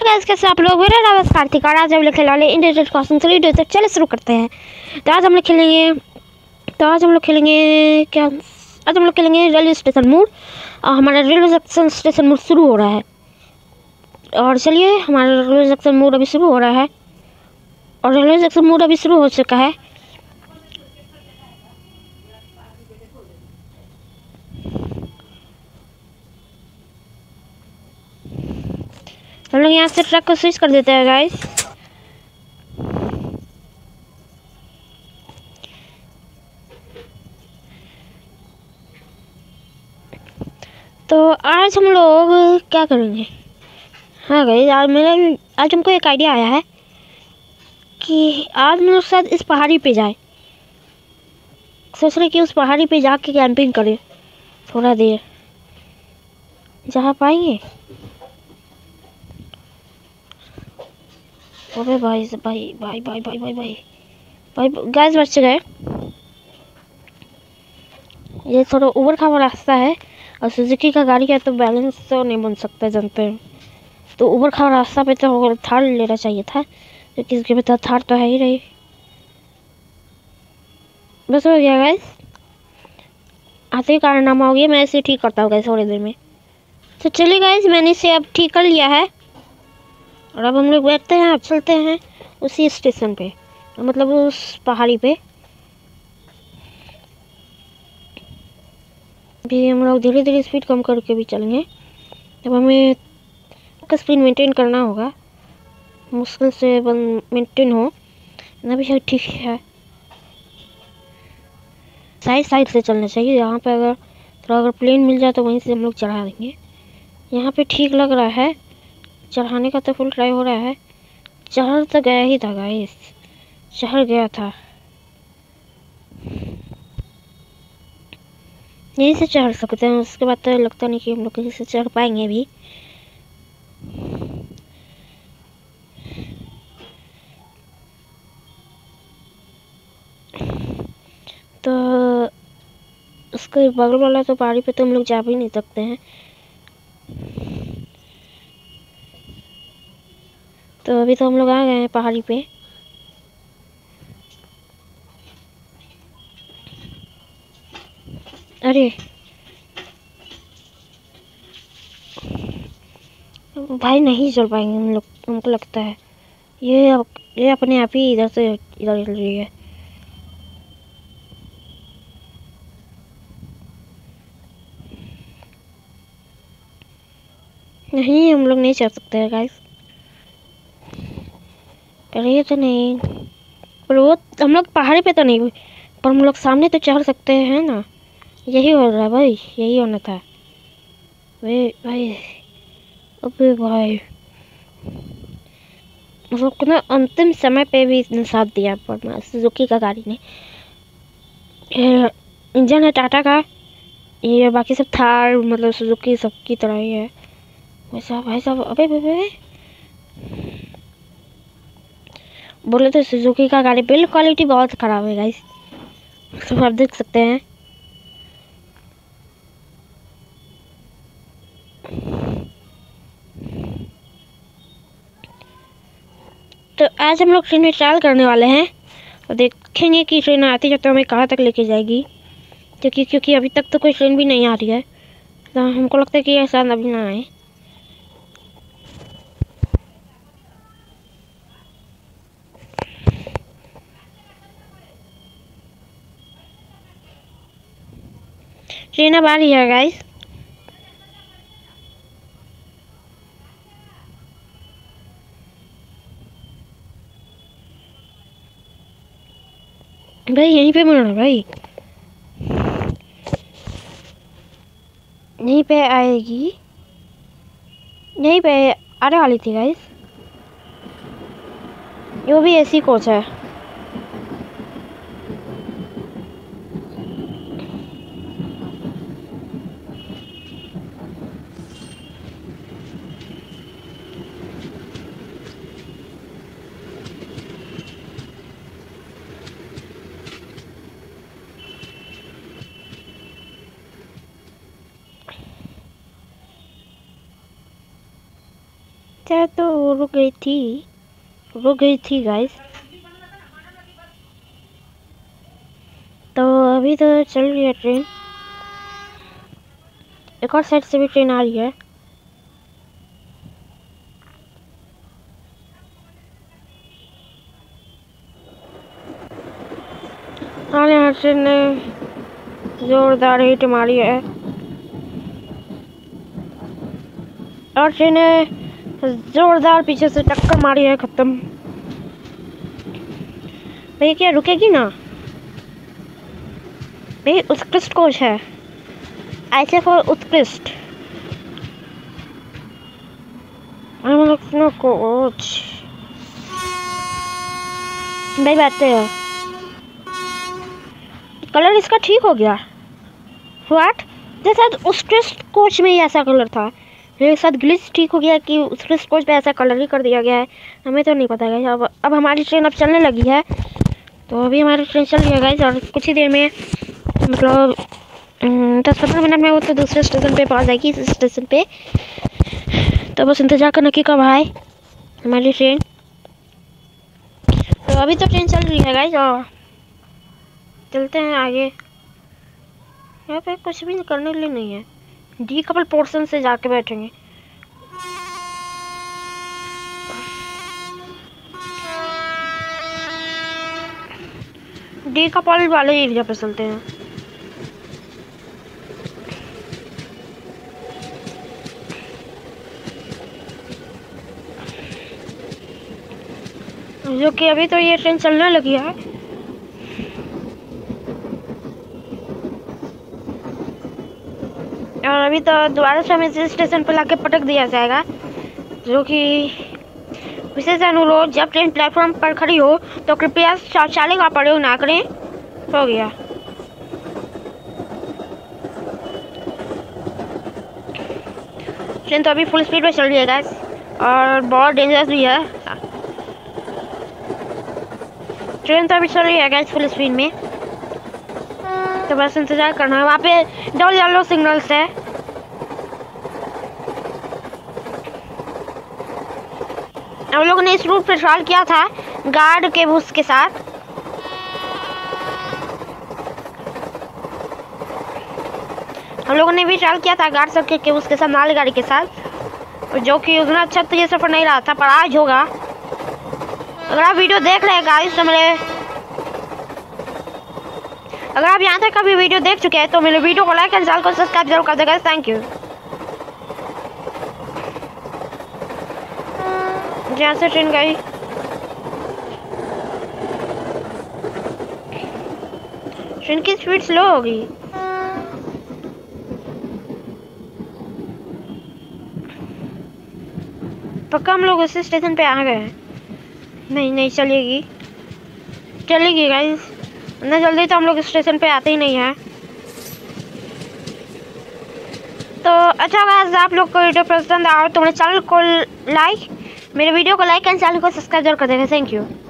Guys कैसे आप लोग। मेरा नाम है कार्तिक और आज हम लोग खेलने वाले इंडियन क्वेश्चन 3 तो चलो शुरू करते हैं। तो आज हम लोग खेलेंगे क्या। आज हम लोग खेलेंगे रेलवे स्टेशन मोड और हमारा रेलवे स्टेशन मोड शुरू हो रहा है। और चलिए हमारा रेलवे स्टेशन मोड अभी शुरू हो रहा है और रेलवे स्टेशन मोड अभी शुरू हो चुका है। हम लोग यहाँ से ट्रक को स्विच कर देते हैं गाइस। तो आज हम लोग क्या करेंगे। हाँ गाइस आज हमको एक आइडिया आया है कि आज हम लोग शायद इस पहाड़ी पे जाए। सोच रहे कि उस पहाड़ी पे जाके कैंपिंग करें थोड़ा देर, जहाँ पाएंगे। अबे भाई भाई भाई भाई भाई भाई भाई भाई गैस बच गए। ये थोड़ा ऊबड़ खाबड़ रास्ता है और सुजुकी का गाड़ी है तो बैलेंस तो नहीं बन सकता जानते हैं। तो ऊबड़ खाबड़ रास्ता पे तो थार लेना चाहिए था, क्योंकि इसके पास थार तो है ही नहीं। बस हो गया गैस, आते ही कारनामा हो गया। मैं इसे ठीक करता हूँ गैस थोड़ी देर में। तो चलिए गैस, मैंने इसे अब ठीक कर लिया है और अब हम लोग बैठते हैं, अब चलते हैं उसी स्टेशन पे, मतलब उस पहाड़ी पे। भी हम लोग धीरे धीरे स्पीड कम करके भी चलेंगे। अब हमें स्पीड मेंटेन करना होगा, मुश्किल से मेंटेन हो ना भी ठीक है। साइड से चलना चाहिए। यहाँ पे अगर प्लेन मिल जाए तो वहीं से हम लोग चढ़ा देंगे। यहाँ पे ठीक लग रहा है, चढ़ाने का तो फुल ट्राई हो रहा है। चढ़ तो गया ही था गाइस, चढ़ गया था। यहीं से चढ़ सकते हैं, उसके बाद तो लगता नहीं कि हम लोग कहीं से चढ़ पाएंगे भी। तो उसके बगल वाला तो पहाड़ी पे तो हम लोग जा भी नहीं सकते हैं। तो अभी तो हम लोग आ गए हैं पहाड़ी पे। अरे भाई नहीं चल पाएंगे हम लोग, हमको लगता है। ये अपने आप ही इधर से इधर चल रही है। नहीं हम लोग नहीं चढ़ सकते हैं गाइस। अरे तो नहीं, पर वो हम लोग पहाड़ी पे तो नहीं, पर हम लोग सामने तो चढ़ सकते हैं ना। यही हो रहा है भाई, यही होना था भाई भाई। अबे भाई मतलब ना अंतिम समय पे भी इसने साथ दिया, पर सुजुकी का गाड़ी ने। इंजन है टाटा का, ये बाकी सब थार मतलब सुजुकी सबकी तरह ही है वैसा भाई साहब। अबे भाई बोले तो सुजुकी का गाड़ी बिल्ड क्वालिटी बहुत ख़राब है गाइस, सब आप देख सकते हैं। तो आज हम लोग ट्रेन में ट्रैवल करने वाले हैं और देखेंगे कि ट्रेन आती जाते हमें कहाँ तक लेके जाएगी। क्योंकि अभी तक तो कोई ट्रेन भी नहीं आ रही है, तो हमको लगता है कि ऐसा अभी ना आए। ट्रेन अब आ रही है गाइस। भाई यहीं पे मुड़ना भाई, यहीं पे आएगी, यहीं पे आने वाली थी गाइस। वो भी ऐसी कोच है। क्या तो रुक गई थी गाइस। तो अभी तो चल रही है ट्रेन, एक और साइड से भी ट्रेन आ रही है। और यहाँ ट्रेन ने जोरदार हिट मारी है और ट्रेन ने जोरदार पीछे से टक्कर मारी है। खत्म। भैया क्या रुकेगी ना? भैया उत्कृष्ट कोच है, ऐसे फॉर उत्कृष्ट कोच। भाई बातें है, कलर इसका ठीक हो गया। व्हाट? जैसा उत्कृष्ट कोच में ही ऐसा कलर था, मेरे साथ ग्लिच ठीक हो गया कि उत्कृष्ट कोच पे ऐसा कलर ही कर दिया गया है। हमें तो नहीं पता गाइस। अब हमारी ट्रेन अब चलने लगी है। तो अभी हमारी ट्रेन चल रही है गाइस और कुछ ही देर में मतलब 10-15 मिनट में वो तो दूसरे स्टेशन पे पहुंच जाएगी, इस स्टेशन पे। तो बस इंतजार करना कि कब आए हमारी ट्रेन। तो अभी तो ट्रेन चल रही है गाइस और चलते हैं आगे। यहाँ पे कुछ भी करने के लिए नहीं है, डी कपल पोर्शन से जाके बैठेंगे। डी कपल वाले एरिया पे चलते हैं। जो कि अभी तो ये ट्रेन चलने लगी है। और अभी तो दोबारा से हमें इस स्टेशन पर लाके पटक दिया जाएगा, जो कि विशेष अनुरोध, जब ट्रेन प्लेटफॉर्म पर खड़ी हो तो कृपया शौचालय का प्रयोग ना करें। हो गया। ट्रेन तो अभी फुल स्पीड में चल रही है गाइस और बहुत डेंजरस भी है। ट्रेन तो अभी चल रही है गाइस फुल स्पीड में, तो बस इंतजार करना है। वहाँ पे डबल येलो सिग्नल्स है। हम लोगों ने इस रूट पे ट्रायल किया था गार्ड के बूस के साथ। हम लोगों ने भी ट्रायल किया था गार्ड सब के उसके साथ, मालगाड़ी के साथ, जो कि उतना अच्छा तो ये सफर नहीं रहा था, पर आज होगा। अगर आप वीडियो देख रहे हैं गाइस तो अगर आप यहाँ तक कभी वीडियो देख चुके हैं तो मेरे वीडियो को लाइक एंड चैनल को सब्सक्राइब जरूर कर देगा। Thank you. जहाँ से ट्रेन गई, ट्रेन की स्पीड स्लो होगी। पक्का हम लोग उसी स्टेशन पे आ गए हैं। नहीं चलेगी गाइस, इतना जल्दी तो हम लोग स्टेशन पे आते ही नहीं हैं। तो अच्छा गाइस, आप लोग को वीडियो पसंद आया तो मेरे चैनल को मेरे वीडियो को लाइक एंड चैनल को सब्सक्राइब जरूर कर देना। Thank you.